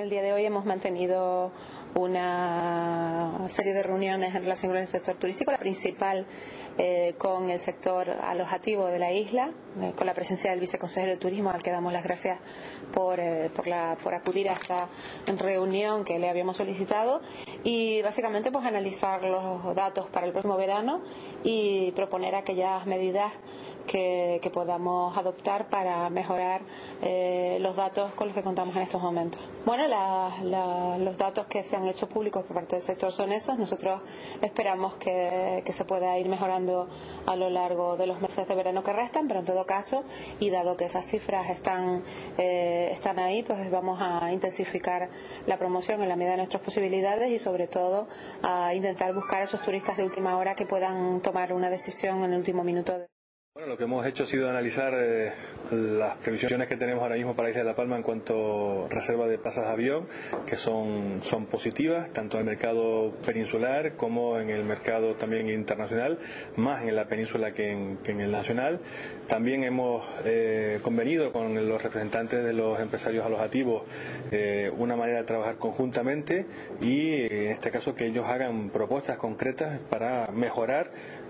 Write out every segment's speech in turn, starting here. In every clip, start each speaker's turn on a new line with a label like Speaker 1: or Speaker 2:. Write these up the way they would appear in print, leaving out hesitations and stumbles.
Speaker 1: el día de hoy hemos mantenido una serie de reuniones en relación con el sector turístico, la principal con el sector alojativo de la isla, con la presencia del viceconsejero de Turismo, al que damos las gracias por acudir a esta reunión que le habíamos solicitado, y básicamente pues analizar los datos para el próximo verano y proponer aquellas medidas que podamos adoptar para mejorar los datos con los que contamos en estos momentos. Bueno, los datos que se han hecho públicos por parte del sector son esos. Nosotros esperamos que se pueda ir mejorando a lo largo de los meses de verano que restan, pero en todo caso, y dado que esas cifras están ahí, pues vamos a intensificar la promoción en la medida de nuestras posibilidades y sobre todo a intentar buscar a esos turistas de última hora que puedan tomar una decisión en el último minuto.
Speaker 2: Bueno, lo que hemos hecho ha sido analizar las previsiones que tenemos ahora mismo para Isla de La Palma en cuanto a reserva de plazas de avión, que son positivas, tanto en el mercado peninsular como en el mercado también internacional, más en la península que en el nacional. También hemos convenido con los representantes de los empresarios alojativos una manera de trabajar conjuntamente y en este caso que ellos hagan propuestas concretas para mejorar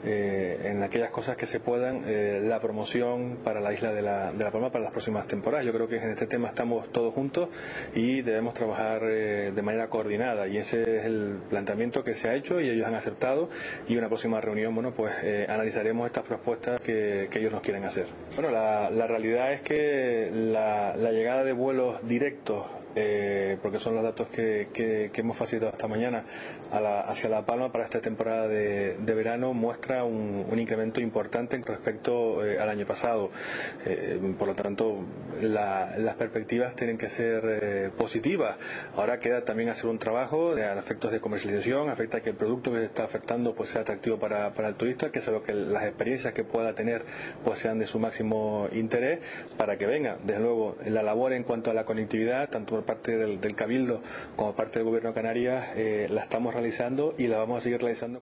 Speaker 2: en aquellas cosas que se puedan la promoción para la isla de la Palma para las próximas temporadas. Yo creo que en este tema estamos todos juntos y debemos trabajar de manera coordinada, y ese es el planteamiento que se ha hecho y ellos han aceptado, y en una próxima reunión analizaremos estas propuestas que ellos nos quieren hacer. Bueno, la realidad es que la llegada de vuelos directos, porque son los datos que hemos facilitado esta mañana hacia La Palma para esta temporada de verano, muestra un incremento importante en respecto al año pasado. Por lo tanto, las perspectivas tienen que ser positivas. Ahora queda también hacer un trabajo a efectos de comercialización, afecta a que el producto que se está ofertando pues sea atractivo para el turista, que sea lo que las experiencias que pueda tener pues sean de su máximo interés para que venga. Desde luego, la labor en cuanto a la conectividad, tanto por parte del Cabildo como por parte del Gobierno de Canarias, la estamos realizando y la vamos a seguir realizando.